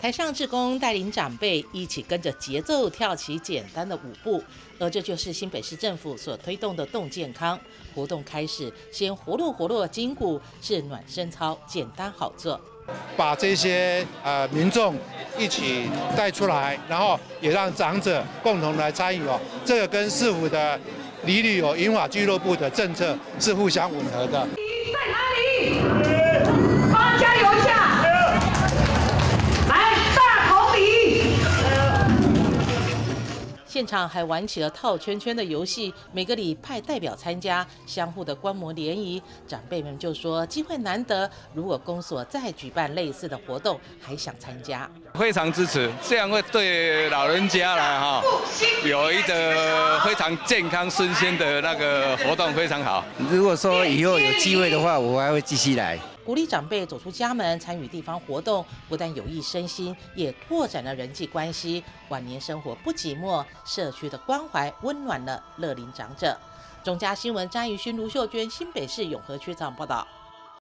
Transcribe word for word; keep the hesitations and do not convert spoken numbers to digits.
台上志工带领长辈一起跟着节奏跳起简单的舞步，而这就是新北市政府所推动的动健康活动。开始先活络活络筋骨，是暖身操，简单好做。 把这些呃民众一起带出来，然后也让长者共同来参与哦。这个跟市府的里里有银发俱乐部的政策是互相吻合的。 在哪里？帮我加油一下！来，大同里。 现场还玩起了套圈圈的游戏，每个里派代表参加，相互的观摩联谊。长辈们就说机会难得，如果公所再举办类似的活动，还想参加。 非常支持，这样会对老人家来哈有一个非常健康身心的那个活动，非常好。 如果说以后有机会的话，我还会继续来。 鼓励长辈走出家门，参与地方活动，不但有益身心，也拓展了人际关系。晚年生活不寂寞，社区的关怀温暖了乐龄长者。中嘉新闻张怡勋、卢秀娟，新北市永和区采访报道。